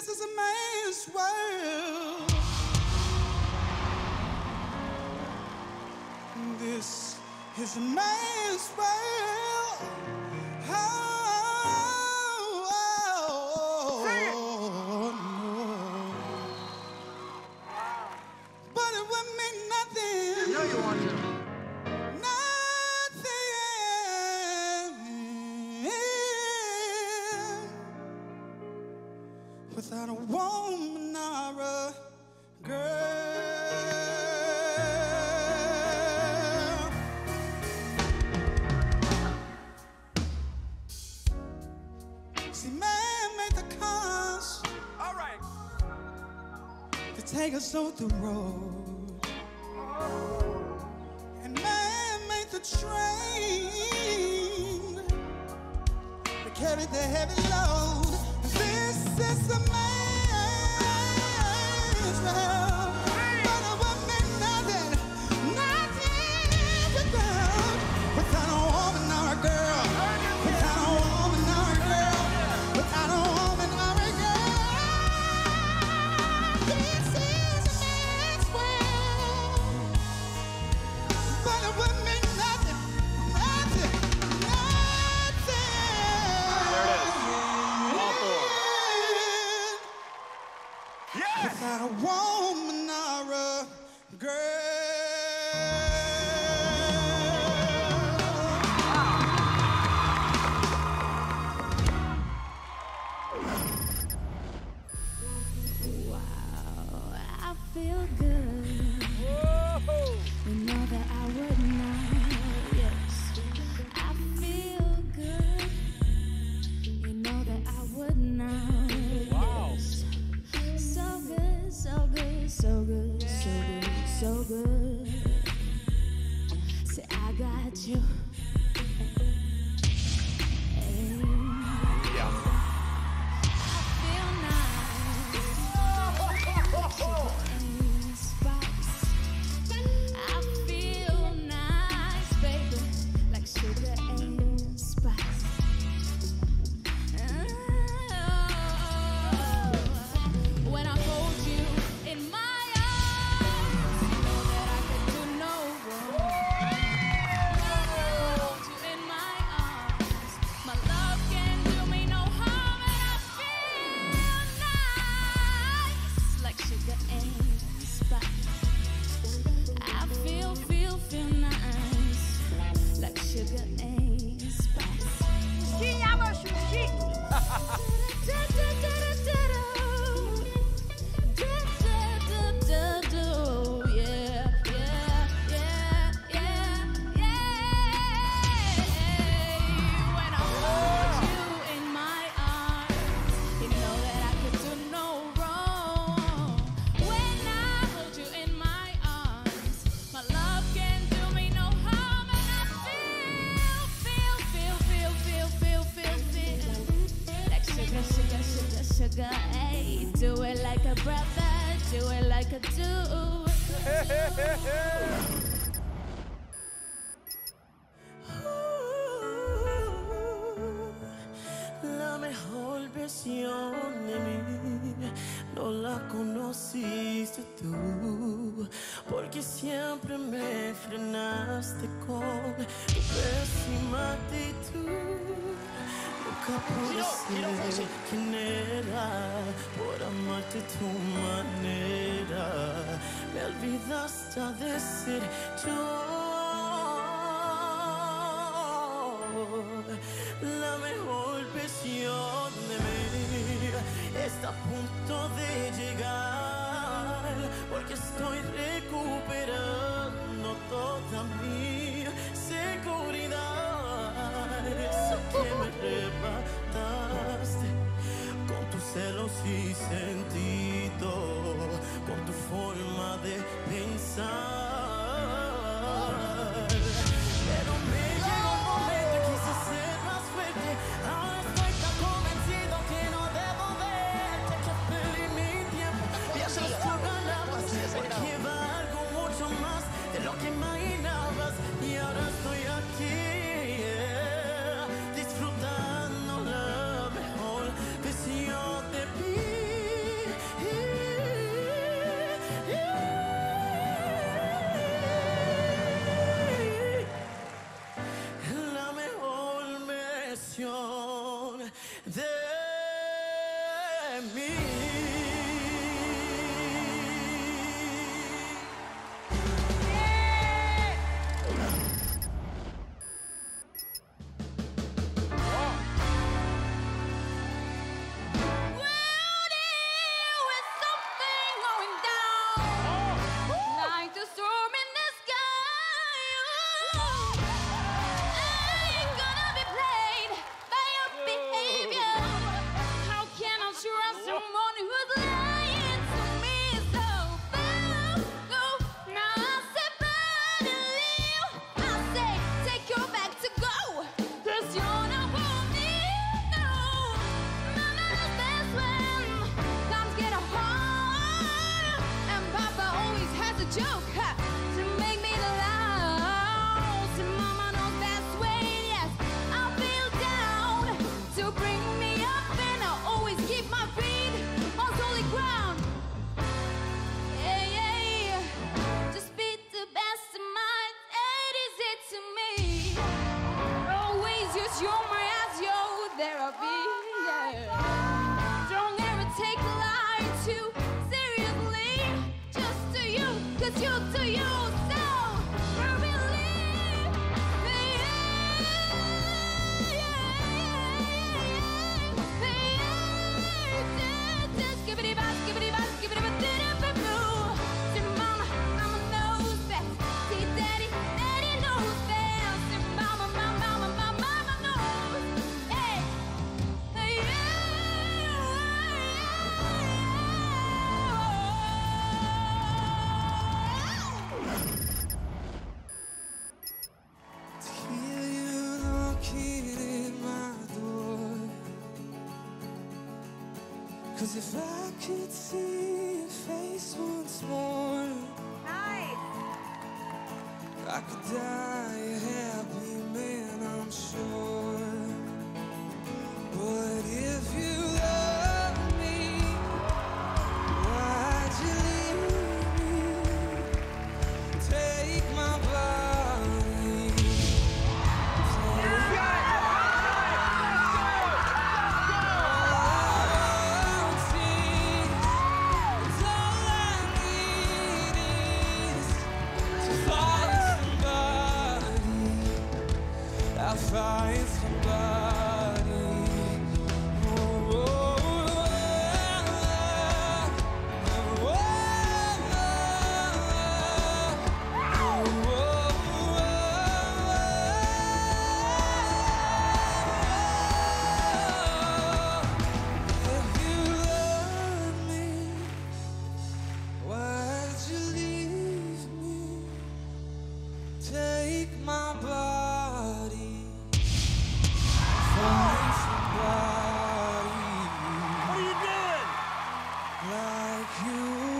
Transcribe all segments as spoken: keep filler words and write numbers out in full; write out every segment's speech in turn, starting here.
this is a man's world. This is a man's world. Oh, oh, oh, no. But it wouldn't mean nothing. I know you want to. Without a woman or a girl. See, man made the cars. All right. To take us off the road. And man made the train to carry the heavy load. This is a man's world, but it won't mean nothing, nothing without, without a woman or a girl, without a woman or a girl, without a woman or a girl. This is a man's world, but it won't mean nothing, nothing, nothing. There it is. Without a woman or a Wow, I feel good. You know that I would not. Yes, I feel good. You know that I would not. Wow. Yes. So good, so good, so good, so good, so good. Say I got you. Hey. Yeah. I feel nice. And spice. I feel nice, baby, like sugar and spice. When I hold you in my arms, you know that I could do no wrong. Hold you in my arms, my love can do me no harm, and I feel nice, like sugar and spice. I feel, feel, feel nice, like sugar and spice. Sugar, hey, do it like a brother, do it like a dude. La mejor versión de mí no la conociste tú, porque siempre me frenaste con tu pésima actitud. Nunca pude ser quien era por amarte tu manera. Me olvidaste de ser yo. La mejor versión de mí está a punto de llegar, porque estoy recuperando toda mi seguridad. Esa que me arrebataste con tus celos y sentido, con tu forma de pensar. Pero me llegó un momento y quise ser más fuerte. Ahora estoy tan convencido que no debo verte, que perdí mi tiempo mientras tú ganabas, porque valgo mucho más de lo que imaginabas. Y ahora estoy aquí, yeah, disfrutando la mejor versión de mí. 'Cause if I could see your face once more, Nice. I could die a happy man, I'm sure. But if you love me, why'd you leave me? Take my body. I'll find somebody. Oh, oh, oh, if you love me, why'd you leave me? Take my body. Find somebody What are you doing? like you.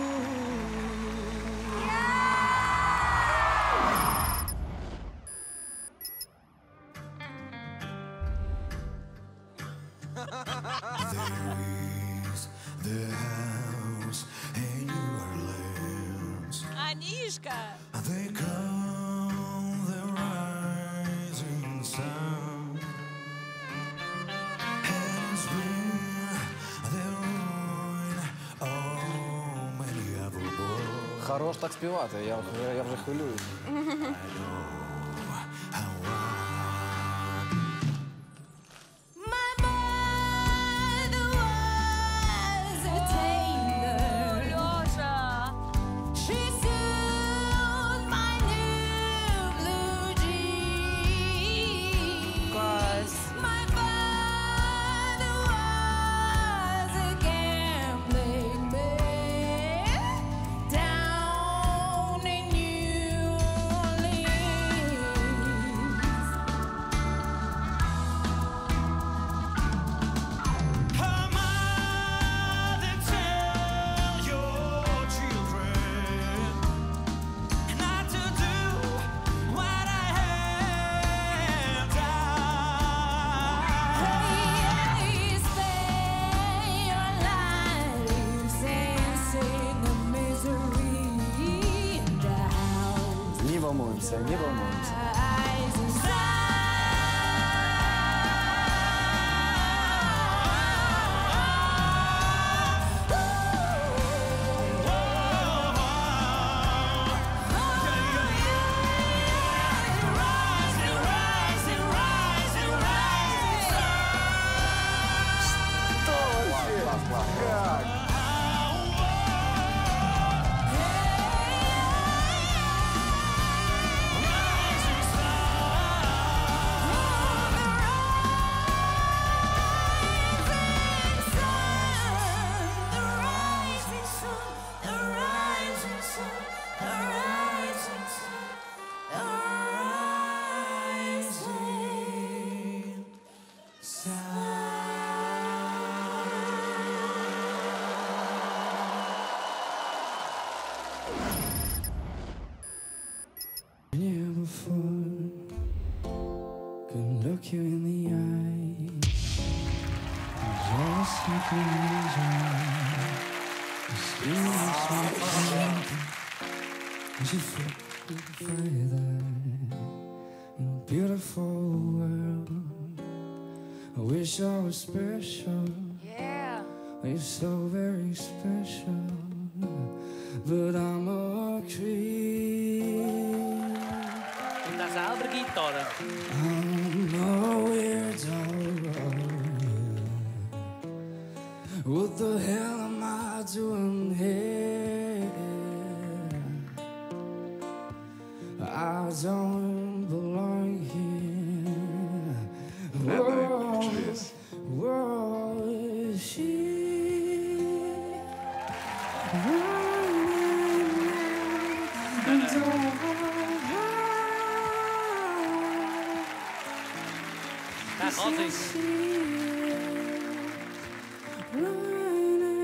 The house in New Orleans. Анишка. They call the rising sun. And it's been the ruin of many other boys. Хорош так співати, я, я, я вже хвилююсь. I know how I My mother was a tailor. Лёша. She sewed my new blue jeans. Класс. My father was a gambling man down in New Orleans. Her mother tell your children not to do what I have done. Hey, spend your lives and sing the misery and out. Не волнуємося, не волнуємося. Eyes Клас, клас, клас. Never before could look you in the eye, just like an angel. Still something as you flip further in a beautiful world. I wish I was special. Yeah. You're so very special, but I'm a creep. Das selber Gitarre. I'm a weirdo. What the hell am I doing here? I don't belong here. Whoa, whoa, she. Daar gaat hij. Running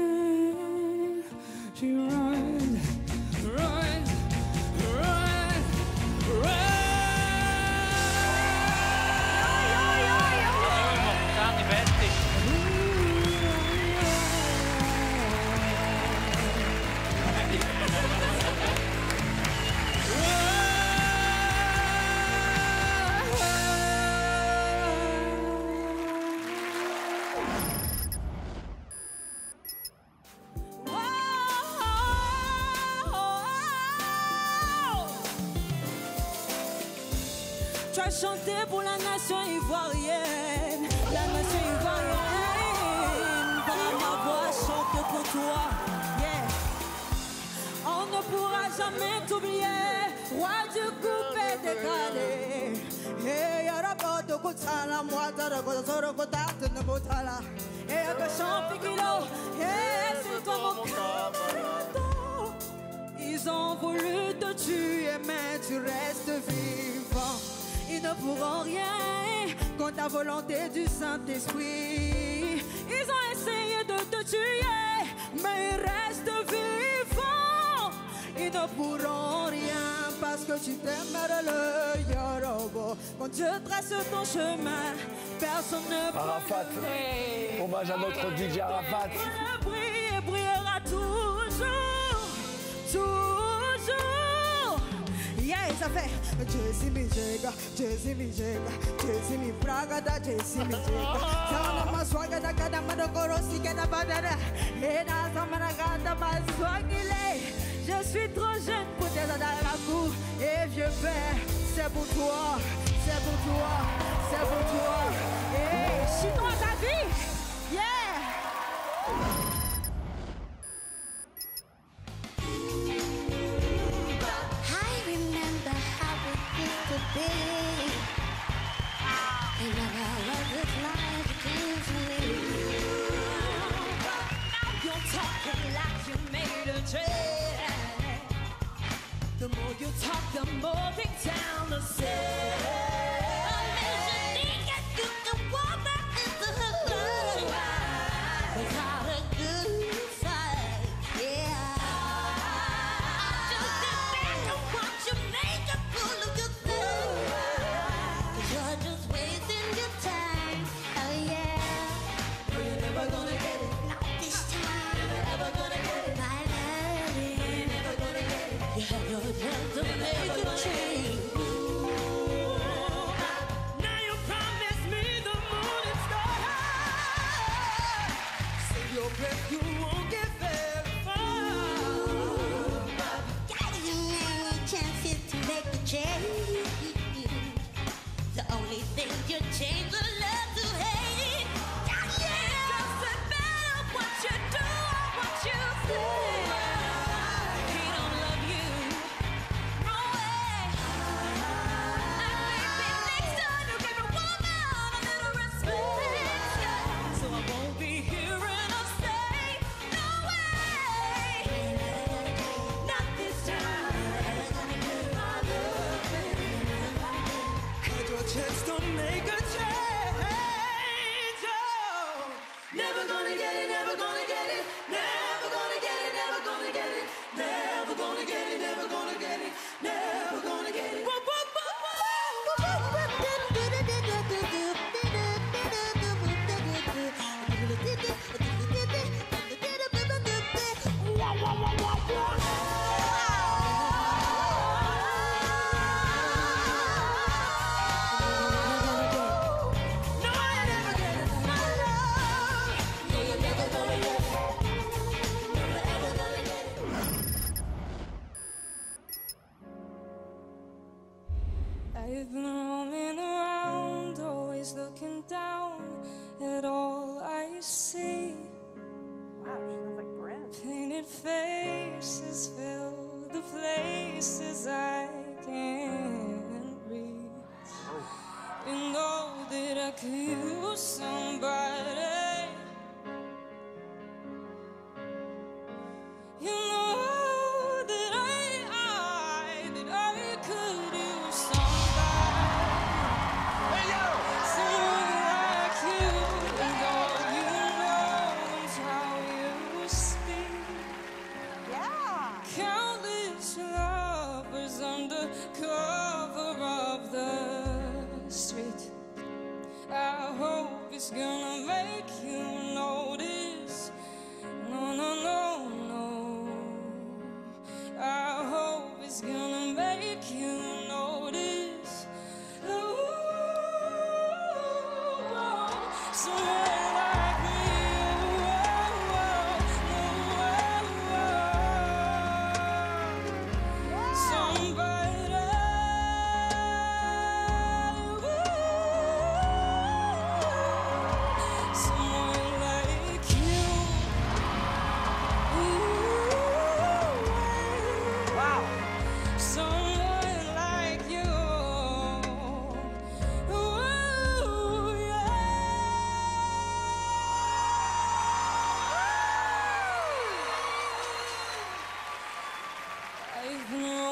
tu as chanté pour la nation ivoirienne. La nation ivoirienne, par ma voix chante pour toi. Yeah. On ne pourra jamais t'oublier, roi du coupé décalé. Hey, yaraboto kutala, moi taraboto soro kotate ne botala. Hey, agachant pikilo, hey, c'est toi mon camarade. Ils ont voulu te tuer, mais tu restes vivant. Ils ne pourront rien contre la volonté du Saint-Esprit. Ils ont essayé de te tuer, mais ils restent vivants. Ils ne pourront rien parce que tu t'aimerais le Yorobo. Quand Dieu trace ton chemin, personne ne peut Arafat. l'arrêter. Hommage à notre D J Arafat. Il brille et brillera toujours, toujours. Yeah, ça fait Jesse mi jega, Jesse mi jega, Jesse mi praga da Jesse mi jega. Sana maswaga da kada madokoro si kada badara. Ena samana kada maswagile. Je suis trop jeune pour t'aider dans la cour. Et vieux père, c'est pour toi, c'est pour toi, c'est pour toi. Hey, chinois ta vie, yeah. I remember how it used to be. And now love this life gives me. Now you're talking like you made a trade. The more you talk, the more they down the stairs. Imagining that you can walk back into the love without a good side, yeah. Just sit back and watch you make a fool of yourself. 'Cause you're just wasting your time, oh yeah. You're never gonna get it. Not this time. You're never gonna get it. My love, You're never gonna get it. you have your chance to make a change. Now you promise me the moon and stars. Save your breath, you won't get very far. Got you many chances to make a change. The only thing you change is love to hate. Yeah, yeah. Doesn't matter what you do or what you say. He don't love you. No way. And maybe next time you give a woman a little respect. So I won't be hearing her say, no way. Not this time. Had your chance to make a change. Oh. Never gonna get it, never gonna get it, never gonna get it, never gonna get it, never gonna get it, never gonna get it, never gonna get it. Whoa, whoa, whoa, no, I never get it, my love. No, you're never gonna get it. Never ever gonna get it. I've been roaming around, always looking down at all I see. Wow, she sounds like Brent. Painted faces fill the places I can't reach. You know that I could use somebody. You know that I, I, that I could use somebody. Someone like you, and all you know is how you speak. Yeah. Countless lovers under cover of the street. I hope it's gonna make you notice. No, no, no, no. I hope it's gonna make you notice. Ooh, someone like me. Ooh, ooh, ooh, ooh. Somebody floor.